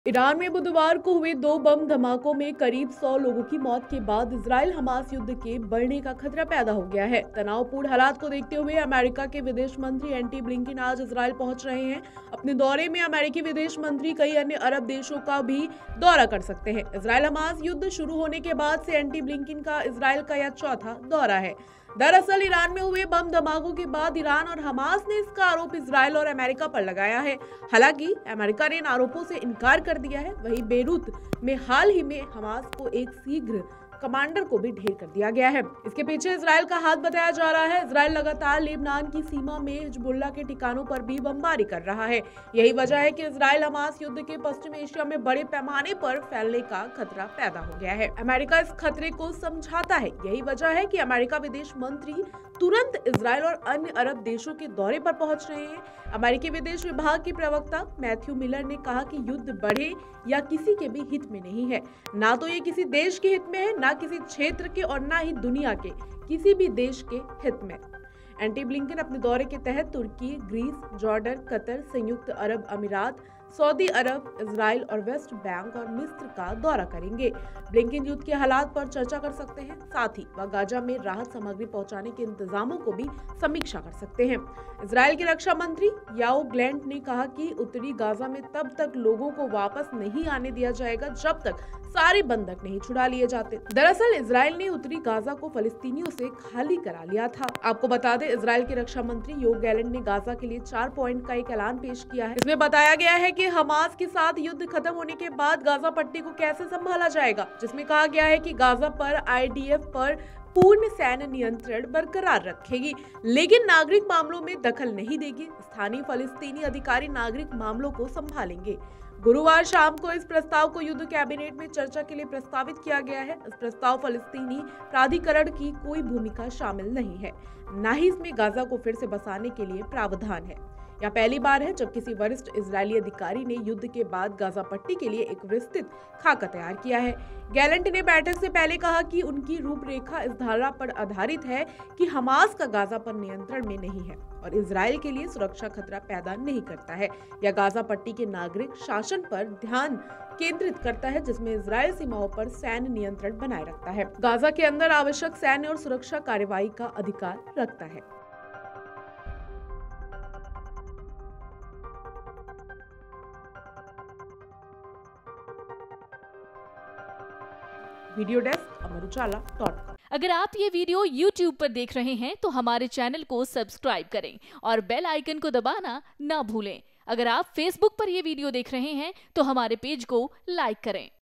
Iran में बुधवार को हुए 2 बम धमाकों में करीब 100 लोगों की मौत के बाद इजराइल हमास युद्ध के बढ़ने का खतरा पैदा हो गया है। तनावपूर्ण हालात को देखते हुए अमेरिका के विदेश मंत्री एंटी ब्लिंकन आज इजराइल पहुंच रहे हैं। अपने दौरे में अमेरिकी विदेश मंत्री कई अन्य अरब देशों का भी दौरा कर सकते हैं। इजराइल हमास युद्ध शुरू होने के बाद से एंटी ब्लिंकन का इजराइल का यह चौथा दौरा है। दरअसल ईरान में हुए बम धमाकों के बाद ईरान और हमास ने इसका आरोप इजराइल और अमेरिका पर लगाया है। हालांकि अमेरिका ने इन आरोपों से इनकार कर दिया है। वहीं बेरूत में हाल ही में हमास को एक शीघ्र कमांडर को भी ढेर कर दिया गया है। इसके पीछे इजराइल का हाथ बताया जा रहा है। इजराइल लगातार लेबनान की सीमा में हिजबुल्लाह के ठिकानों पर भी बमबारी कर रहा है। यही वजह है कि इजराइल हमास युद्ध के पश्चिम एशिया में बड़े पैमाने पर फैलने का खतरा पैदा हो गया है। अमेरिका इस खतरे को समझाता है। यही वजह है कि अमेरिका विदेश मंत्री तुरंत इजराइल और अन्य अरब देशों के दौरे पर पहुंच रहे हैं। अमेरिकी विदेश विभाग के प्रवक्ता मैथ्यू मिलर ने कहा कि युद्ध बढ़े या किसी के भी हित में नहीं है। ना तो ये किसी देश के हित में है, ना किसी क्षेत्र के और ना ही दुनिया के किसी भी देश के हित में। एंटी ब्लिंकन अपने दौरे के तहत तुर्की, ग्रीस, जॉर्डन, कतर, संयुक्त अरब अमीरात, सऊदी अरब, इजराइल और वेस्ट बैंक और मिस्र का दौरा करेंगे। ब्लिंकन युद्ध के हालात पर चर्चा कर सकते हैं। साथ ही वह गाजा में राहत सामग्री पहुंचाने के इंतजामों को भी समीक्षा कर सकते हैं। इजराइल के रक्षा मंत्री याओ ग्लैंट ने कहा कि उत्तरी गाजा में तब तक लोगों को वापस नहीं आने दिया जाएगा जब तक सारे बंधक नहीं छुड़ा लिए जाते। दरअसल इजराइल ने उत्तरी गाजा को फलस्तीनियों से खाली करा लिया था। आपको बता दें, इजराइल के रक्षा मंत्री योव गैलेंट ने गाजा के लिए 4 पॉइंट का एक ऐलान पेश किया है। इसमें बताया गया है कि हमास के साथ युद्ध खत्म होने के बाद गाजा पट्टी को कैसे संभाला जाएगा, जिसमें कहा गया है कि गाजा पर आईडीएफ पर पूर्ण सैन्य नियंत्रण बरकरार रखेगी, लेकिन नागरिक मामलों में दखल नहीं देगी। स्थानीय फलस्तीनी अधिकारी नागरिक मामलों को संभालेंगे। गुरुवार शाम को इस प्रस्ताव को युद्ध कैबिनेट में चर्चा के लिए प्रस्तावित किया गया है। इस प्रस्ताव फलस्तीनी प्राधिकरण की कोई भूमिका शामिल नहीं है, न ही इसमें गाजा को फिर से बसाने के लिए प्रावधान है। यह पहली बार है जब किसी वरिष्ठ इजरायली अधिकारी ने युद्ध के बाद गाजा पट्टी के लिए एक विस्तृत खाका तैयार किया है। गैलेंट ने बैठक से पहले कहा कि उनकी रूपरेखा इस धारणा पर आधारित है कि हमास का गाजा पर नियंत्रण में नहीं है और इजराइल के लिए सुरक्षा खतरा पैदा नहीं करता है। यह गाजा पट्टी के नागरिक शासन पर ध्यान केंद्रित करता है, जिसमें इजराइल सीमाओं पर सैन्य नियंत्रण बनाए रखता है। गाजा के अंदर आवश्यक सैन्य और सुरक्षा कार्रवाई का अधिकार रखता है। वीडियो डेस्क अमर अगर आप ये वीडियो YouTube पर देख रहे हैं तो हमारे चैनल को सब्सक्राइब करें और बेल आइकन को दबाना ना भूलें। अगर आप Facebook पर ये वीडियो देख रहे हैं तो हमारे पेज को लाइक करें।